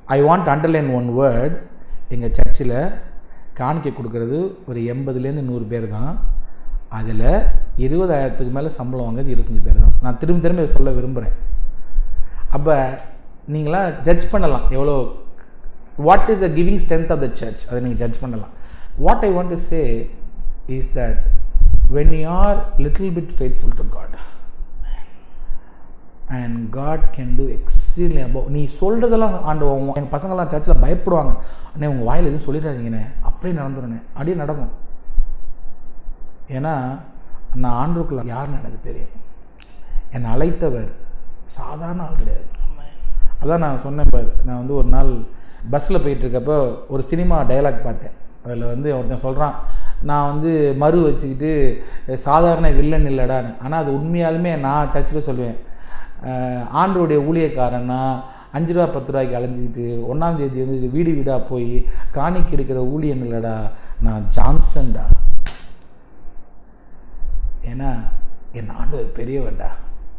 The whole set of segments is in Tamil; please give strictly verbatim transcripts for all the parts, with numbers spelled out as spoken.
ஐ வாண்ட் அண்டர்லைன் ஒன் வேர்ட். எங்கள் சர்ச்சில் காணிக்கை கொடுக்கறது ஒரு எண்பதுலேருந்து நூறு பேர் தான். அதில் இருபதாயிரத்துக்கு மேலே சம்பளம் வாங்குறது இருபத்தஞ்சி பேர் தான். நான் திரும்ப திரும்ப சொல்ல விரும்புகிறேன். அப்போ நீங்களாம் ஜட்ஜ் பண்ணலாம் எவ்வளோ, what is the giving strength of the church, அதை நீங்கள் ஜட்ஜ் பண்ணலாம். What I want to say is that when you are little bit faithful to God and God can do exceedingly above. நீ சொல்கிறதெல்லாம் ஆண்டவன், எங்கள் பசங்கள்லாம் சர்ச்சில் பயப்படுவாங்க, அண்ணே உங்கள் வாயில் எதுவும் சொல்லிடாதீங்கண்ணே, அப்படியே நடந்துடுண்ணே, அப்படியே நடக்கும். ஏன்னா நான் ஆண்டவருக்குள்ள யாருன்னு எனக்கு தெரியும். என்னை அழைத்தவர் சாதாரண ஆள் கிடையாது. அதான் நான் சொன்னேன் பாரு, நான் வந்து ஒரு நாள் பஸ்ஸில் போயிட்டுருக்கப்போ ஒரு சினிமா டைலாக் பார்த்தேன். அதில் வந்து ஒருத்தன் சொல்கிறான், நான் வந்து மறு வச்சுக்கிட்டு சாதாரண வில்லன் இல்லைடான்னு. ஆனால் அது உண்மையாலுமே நான் சர்ச்சில் சொல்லுவேன், ஆண்டவருடைய ஊழியக்காரன்னா அஞ்சு ரூபா பத்து ரூபாய்க்கு அலைஞ்சிக்கிட்டு ஒன்றாந்தேதி வந்து வீடு வீடாக போய் காணிக்கை எடுக்கிற ஊழியன் இல்லைடா, நான் ஜான்சன்டா. ஏன்னா என் ஆண்டவர் பெரியவர்டா.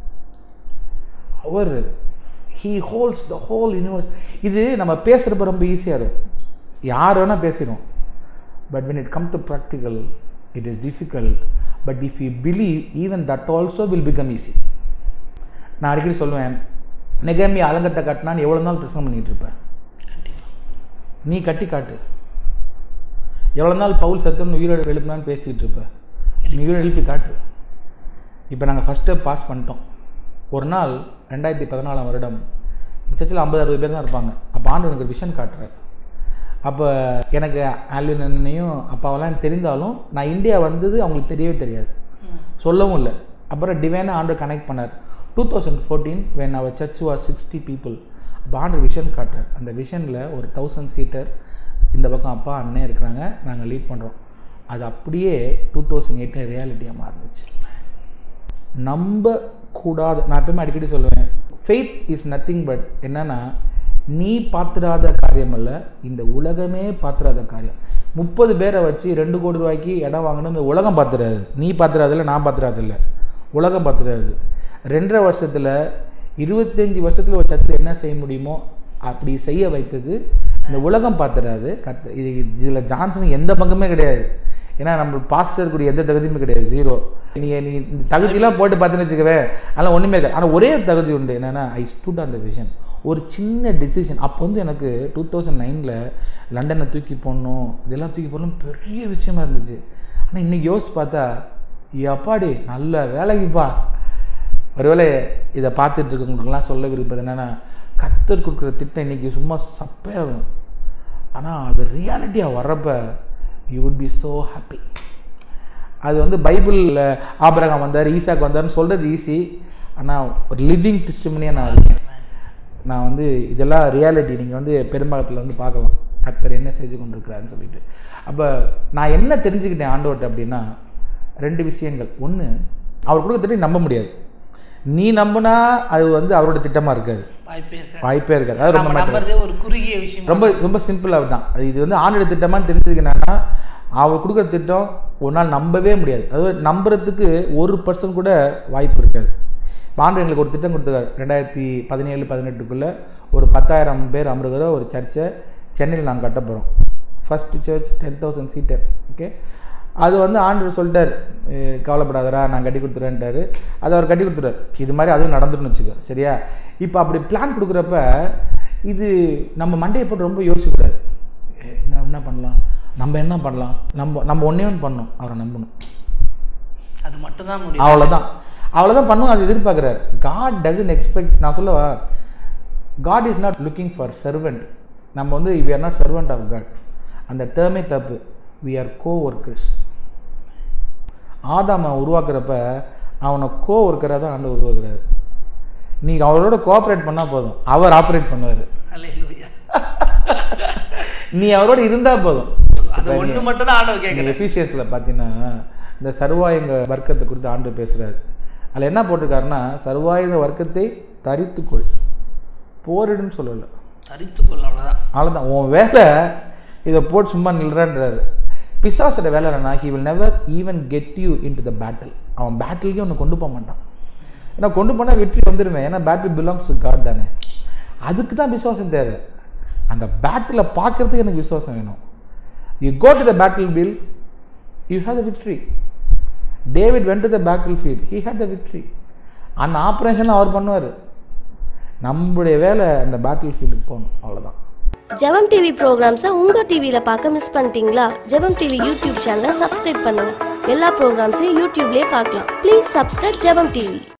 அவர் he holds the whole universe. இது நம்ம பேசுகிறப்ப ரொம்ப ஈஸியாக இருக்கும், யார் வேணால் பேசிடும். But when it comes to practical, it is difficult. But if you believe, even that also will become easy. நான் அடிக்கடி சொல்லுவேன், நெகேமியா அலங்கத்தை கட்டினான்னு எவ்வளோ நாள் பிரசங்கம் பண்ணிகிட்டு இருப்பேன். நீ கட்டி காட்டு. எவ்வளோ நாள் பவுல் சத்துன்னு உயிரோடு எழுப்பினான்னு பேசிக்கிட்டு இருப்பேன். நீ உயிரோடு எழுப்பி காட்டு. இப்போ நாங்கள் ஃபஸ்ட் ஸ்டெப் பாஸ் பண்ணிட்டோம். ஒரு நாள் ரெண்டாயிரத்தி பதினாலாம் வருடம் சர்ச்சில் ஐம்பது அறுபது பேர் தான் இருப்பாங்க. அப்போ ஆண்டு எனக்கு விஷன் காட்டுறார். அப்போ எனக்கு ஆல்வினையும் அப்பாவெல்லாம் தெரிந்தாலும் நான் இந்தியா வந்தது அவங்களுக்கு தெரியவே தெரியாது, சொல்லவும் இல்லை. அப்புறம் டிவைனாக ஆண்டு கனெக்ட் பண்ணார். டூ தௌசண்ட் ஃபோர்டீன் வென் அவர் சர்ச் வாஸ் சிக்ஸ்டி பீப்புள். அப்போ ஆண்டு விஷன் காட்டுறார். அந்த விஷனில் ஒரு தௌசண்ட் சீட்டர் இந்த பக்கம் அப்பா அண்ணே இருக்கிறாங்க, நாங்கள் லீட் பண்ணுறோம். அது அப்படியே டூ தௌசண்ட் எயிட்டில் ரியாலிட்டியாக மாறிடுச்சு. நம்ப கூடாது. நான் எப்பவுமே அடிக்கடி சொல்லுவேன், ஃபெய்த் இஸ் நத்திங் பட் என்னென்னா, நீ பார்த்துடாத காரியம் அல்ல, இந்த உலகமே பார்த்துடாத காரியம். முப்பது பேரை வச்சு ரெண்டு கோடி ரூபாய்க்கு இடம் வாங்கணும், இந்த உலகம் பார்த்துடாது. நீ பார்த்துடாதில்ல, நான் பார்த்துடாதில்ல, உலகம் பார்த்துடாது. ரெண்டரை வருஷத்தில் இருபத்தஞ்சி வருஷத்தில் ஒரு சர்ச்சில் என்ன செய்ய முடியுமோ அப்படி செய்ய வைத்தது இந்த உலகம் பார்த்துடாது. கத்து இது இதில் ஜான்சனுக்கு எந்த பங்குமே கிடையாது. ஏன்னா நம்ம பாஸ்டர் கூடிய எந்த தகுதியுமே கிடையாது, ஜீரோ. நீங்கள் நீ இந்த தகுதியெலாம் போட்டு பார்த்துன்னு வச்சுக்கவே, அதெல்லாம் ஒன்றுமே இருக்காது. ஆனால் ஒரே ஒரு தகுதி உண்டு, என்னென்னா I stood on the vision. ஒரு சின்ன டிசிஷன். அப்போ வந்து எனக்கு டூ தௌசண்ட் நைனில் லண்டனை தூக்கி போடணும், இதெல்லாம் தூக்கி போடணும் பெரிய விஷயமா இருந்துச்சு. ஆனால் இன்றைக்கி யோசிச்சு பார்த்தா, அப்பாடி நல்ல வேலைக்குப்பா. ஒருவேளை இதை பார்த்துட்டு இருக்கவங்களுக்கெல்லாம் சொல்ல விரும்புறது என்னென்னா, கர்த்தர் கொடுக்குற திட்டம் இன்றைக்கி சும்மா சப்பையாகும். ஆனால் அது ரியாலிட்டியாக வர்றப்ப you would be so happy. அது வந்து பைபிளில் ஆபிரகாம் வந்தார், ஈசாக்கு வந்தார்னு சொல்கிறது ஈஸி. ஆனால் ஒரு லிவிங் டெஸ்டிமனியாக நான் இருக்கேன். நான் வந்து இதெல்லாம் ரியாலிட்டி நீங்கள் வந்து பெரும்பாலத்தில் வந்து பார்க்கலாம், கர்த்தர் என்ன செஞ்சு கொண்டு இருக்கிறாருன்னு சொல்லிட்டு. அப்போ நான் என்ன தெரிஞ்சுக்கிட்டேன் ஆண்டவர்கிட்ட அப்படின்னா, ரெண்டு விஷயங்கள். ஒன்று, அவர் கொடுக்க திட்டம் நம்ப முடியாது. நீ நம்பினா அது வந்து அவரோட திட்டமாக இருக்காது, வாய்ப்பே இருக்காது. அது ரொம்ப ஒரு குறுகிய விஷயம், ரொம்ப ரொம்ப சிம்பிளாக தான். அது இது வந்து ஆண்டோட திட்டமானு தெரிஞ்சுக்கினா, அவர் கொடுக்குற திட்டம் ஒரு நாள் நம்பவே முடியாது. அதாவது நம்புறதுக்கு ஒரு பர்சன்ட் கூட வாய்ப்பு இருக்காது. ஆண்டு எங்களுக்கு ஒரு திட்டம் கொடுத்துருக்காரு. ரெண்டாயிரத்தி பதினேழு பதினெட்டுக்குள்ளே ஒரு பத்தாயிரம் பேர் அமருகிற ஒரு சர்ச்சை சென்னையில் நாங்கள் கட்ட போகிறோம். First church ten thousand seater. Okay, அது வந்து ஆண்டு சொல்லிட்டார், கவலைப்படாதரா நான் கட்டி கொடுத்துருவேன்ட்டார். அதை அவர் கட்டி கொடுத்துட்டார். இது மாதிரி அதுவும் நடந்துட்டுன்னு வச்சுக்கோ, சரியா? இப்போ அப்படி பிளான் கொடுக்குறப்ப இது நம்ம மண்டையை போட்டு ரொம்ப யோசிக்கக்கூடாது. என்ன என்ன பண்ணலாம், நம்ம என்ன பண்ணலாம், நம்ம நம்ம ஒன்றே ஒன்று பண்ணணும், அவரை நம்பணும். அது மட்டும்தான் முடியும். அவ்வளோதான் அவ்வளோதான் பண்ணும். அது எதிர்பார்க்குறாரு. God doesn't expect. நான் சொல்லவா, God is not looking for servant. நம்ம வந்து we are not servant of God. அந்த டேர்மே தப்பு. We are co workers. ஆதாமை உருவாக்குறப்ப அவனை கோ ஒர்க்கராக தான் ஆண்டு உருவாக்குறாரு. நீ அவரோட கோஆப்ரேட் பண்ணால் போதும், அவர் ஆப்ரேட் பண்ணுவார். நீ அவரோட இருந்தால் போதும். எஃபிசியன்ஸில் பார்த்தீங்கன்னா இந்த சர்வாயுங்க வர்க்கத்தை குறித்து ஆண்டு பேசுகிறாரு. அதில் என்ன போட்டிருக்காருன்னா, சர்வாயுத வர்க்கத்தை தரித்துக்கொள், போரிடுன்னு சொல்லலை, தரித்துக்கொள். அவ்வளோதான் அவ்வளோதான் உன் வேலை. இதை போட்டு சும்மா நில்றான்றாரு. பிசாசோட வேலை என்னன்னா, he will never even get you in to the battle. அவன் பேட்டிலுக்கே ஒன்று கொண்டு போக மாட்டான். ஏன்னா கொண்டு போனால் வெற்றி வந்துடுவேன். ஏன்னா பேட்டில் பிலாங்ஸ் டு காட் தானே. அதுக்கு தான் விசுவாசம் தேவை. அந்த பேட்டிலை பார்க்கறதுக்கு எனக்கு விசுவாசம் வேணும். You go to the battle field, you have the victory. David went to the battle field, he had the victory. அந்த ஆப்ரேஷன்லாம் அவர் பண்ணுவார். நம்முடைய வேலை அந்த பேட்டில் ஃபீல்டுக்கு போகணும், அவ்வளோதான். ஜெபம் டிவி ப்ரோக்ராம்ஸை உங்கள் டிவியில் பார்க்க மிஸ் பண்ணிட்டீங்களா? ஜெபம் டிவி யூடியூப் சேனலை சப்ஸ்கிரைப் பண்ணுங்கள். எல்லா ப்ரோக்ராம்ஸையும் யூடியூப்லேயே பார்க்கலாம். Please subscribe Jebam TV.